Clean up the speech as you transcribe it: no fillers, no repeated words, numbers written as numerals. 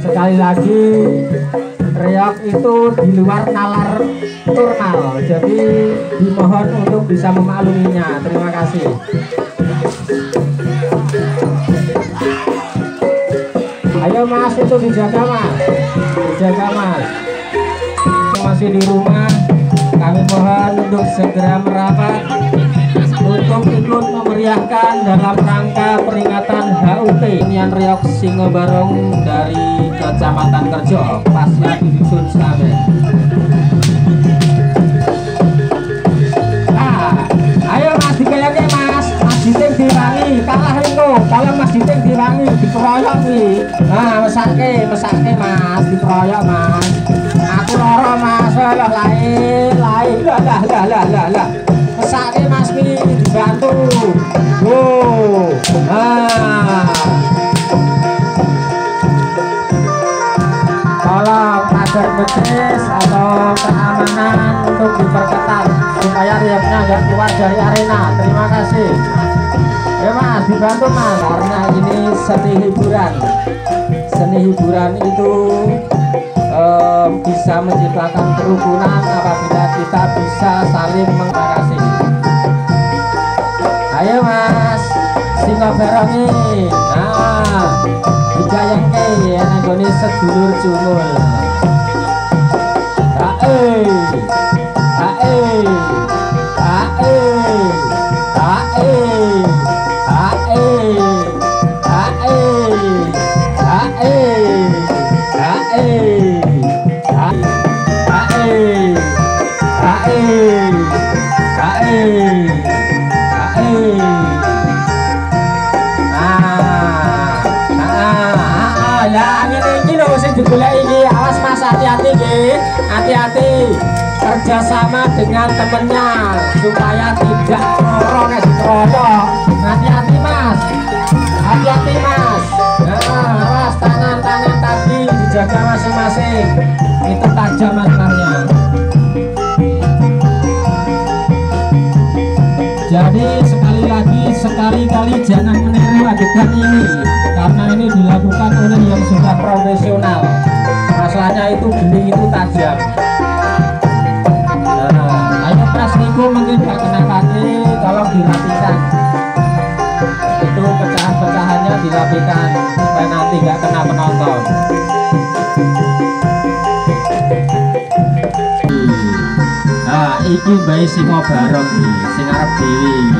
Sekali lagi, reok itu di luar nalar turnal, jadi dimohon untuk bisa memakluminya. Terima kasih. Ayo mas, itu dijaga mas, dijaga mas. Yang masih di rumah, kami mohon untuk segera merapat untuk ikut memeriahkan dalam rangka peringatan HUT Nyan Reok Singobarong dari Kecamatan Kerjo, pasnya di Dusun Slamet. Nah, ayo mas dikayaknya mas, mas Diting diwangi, kalah itu, kalau mas Diting diwangi, dikeroyok nih. Nah, mesake mas, dikeroyok mas. Aku loro mas, lain, lah. Mesake mas Mi dibantu. Wow. Tolong pagar betis atau keamanan untuk diperketat supaya reoknya nggak keluar dari arena. Terima kasih. Ya mas, dibantu mas, karena ini seni hiburan. Seni hiburan itu bisa menciptakan kerukunan apabila kita bisa saling mengasihi. Ayo mas, Singobarong ini, nah dijayangke ya nanggone sedulur cumul. Awas mas, hati-hati kerjasama dengan temennya supaya tidak ngorong dikeroyok. Hati-hati mas, nah, awas tangan tadi dijaga masing-masing, itu tajam masalahnya. Jadi sekali-kali jangan meniru adegan ini, karena ini dilakukan oleh yang sudah profesional. Masalahnya itu bening itu tajam. Nah, ayo mas niku mungkin gak kena kaki, tolong dirapikan. Itu pecahan-pecahannya dirapikan supaya nanti gak kena penonton. Nah, iki bayi Singobarong nih, sing arep dewi.